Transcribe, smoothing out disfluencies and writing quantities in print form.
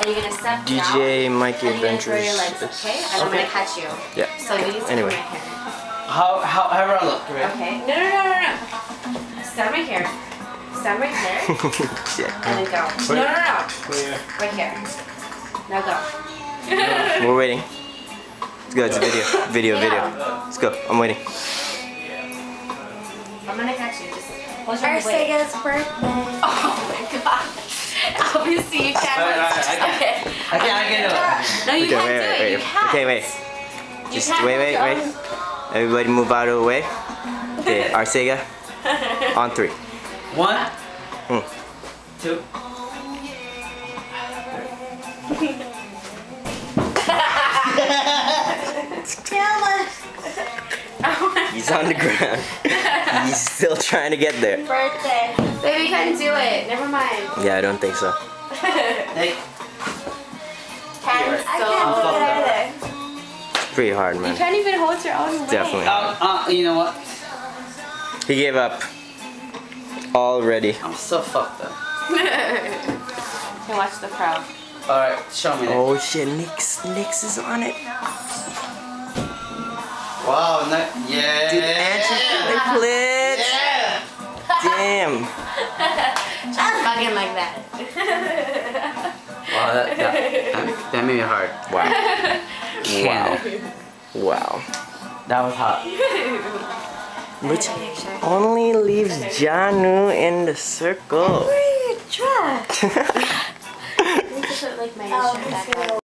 And you're gonna step DJ down. Mikey and you're gonna throw Adventures. your legs, okay? And I'm gonna catch you. Yeah. So you need to Anyway. come right here. However I look, right? Okay. No. Stand right here. Stand right here. Yeah. And then go. No. Right here. Now go. We're waiting. Let's go. It's a video. Video. Let's go. I'm waiting. I'm gonna catch you. Just hold your weight. Arcega's birthday. Oh my god. Obviously you can't. Okay. I can't do it. No, you Okay, can't wait, do it. wait. You can't. Okay, wait. You Just can't wait. hold your own- Everybody move out of the way. Okay, Arcega. On 3. 1, 2. He's on the ground. He's still trying to get there. Birthday. Baby, you can't do it. Never mind. Yeah, I don't think so. Hey, Hands I so can't do it either. It's pretty hard, You man. can't even hold your own weight. Definitely. you know what? He gave up. Already. I'm so fucked up. Okay, watch the crowd. Alright, show me that. Oh shit, Nix is on it. Wow, yeah. Dude, Andrew flip. Yeah. Damn. Just bugging like that. Wow, that made me hard. Wow. Wow. Wow. That was hot. Which only leaves Janu in the circle. Where are your dress? I need to put like my shirt back on.